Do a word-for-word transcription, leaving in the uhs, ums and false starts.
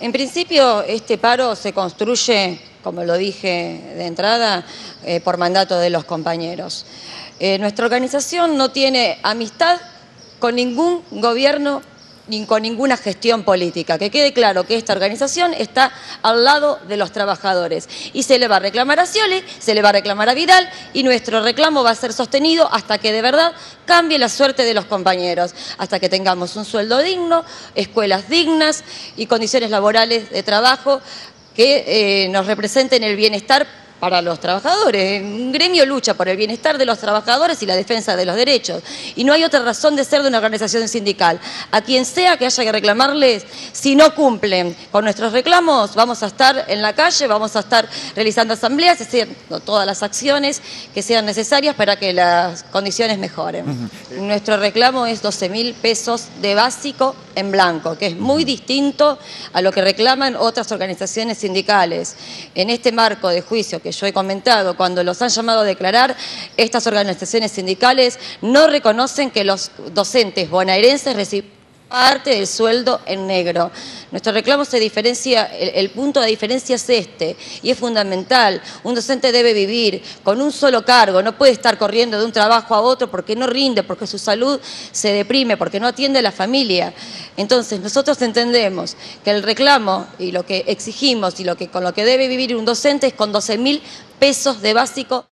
En principio, este paro se construye, como lo dije de entrada, eh, por mandato de los compañeros. Eh, nuestra organización no tiene amistad con ningún gobierno ni con ninguna gestión política. Que quede claro que esta organización está al lado de los trabajadores. Y se le va a reclamar a Scioli, se le va a reclamar a Vidal, y nuestro reclamo va a ser sostenido hasta que de verdad cambie la suerte de los compañeros, hasta que tengamos un sueldo digno, escuelas dignas y condiciones laborales de trabajo que eh, nos representen el bienestar para los trabajadores. Un gremio lucha por el bienestar de los trabajadores y la defensa de los derechos. Y no hay otra razón de ser de una organización sindical. A quien sea que haya que reclamarles, si no cumplen con nuestros reclamos, vamos a estar en la calle, vamos a estar realizando asambleas, haciendo todas las acciones que sean necesarias para que las condiciones mejoren. Uh-huh. Nuestro reclamo es doce mil pesos de básico en blanco, que es muy distinto a lo que reclaman otras organizaciones sindicales. En este marco de juicio que yo he comentado, cuando los han llamado a declarar, estas organizaciones sindicales no reconocen que los docentes bonaerenses reciben parte del sueldo en negro. Nuestro reclamo se diferencia, el, el punto de diferencia es este, y es fundamental. Un docente debe vivir con un solo cargo, no puede estar corriendo de un trabajo a otro porque no rinde, porque su salud se deprime, porque no atiende a la familia. Entonces, nosotros entendemos que el reclamo y lo que exigimos y lo que, con lo que debe vivir un docente es con doce mil pesos de básico